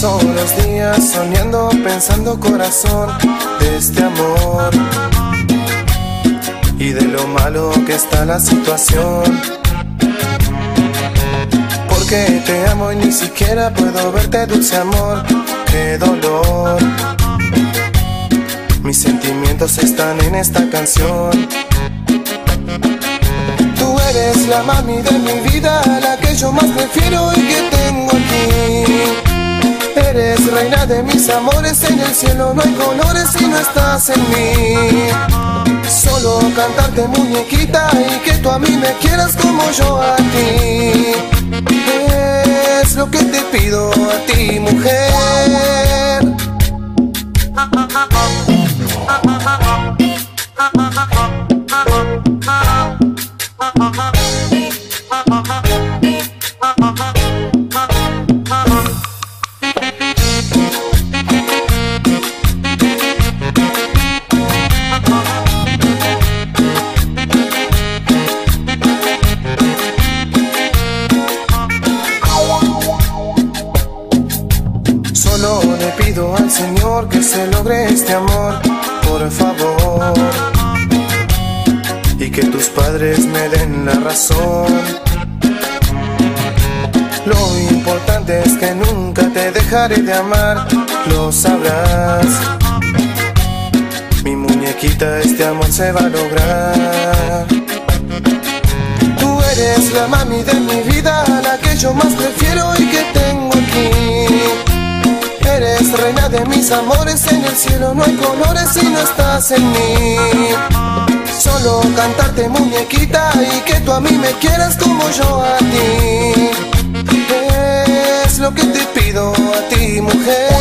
Paso los días soñando, pensando corazón de este amor y de lo malo que está la situación. Porque te amo y ni siquiera puedo verte, dulce amor, qué dolor. Mis sentimientos están en esta canción. Tú eres la mami de mi vida, la que yo más prefiero y que tengo aquí. Eres reina de mis amores, en el cielo no hay colores si no estás en mí. Solo cantarte muñequita y que tú a mí me quieras como yo a ti. Es lo que te pido a ti, mujer. Solo le pido al Señor que se logre este amor, por favor, y que tus padres me den la razón. Lo importante es que nunca te dejaré de amar, lo sabrás. Mi muñequita, este amor se va a lograr. Tú eres la mami de mi vida, la que yo más prefiero y que tengo aquí. Eres reina de mis amores, en el cielo no hay colores si no estás en mí. Solo cantarte muñequita y que tú a mí me quieras como yo a ti. Es lo que te pido a ti, mujer.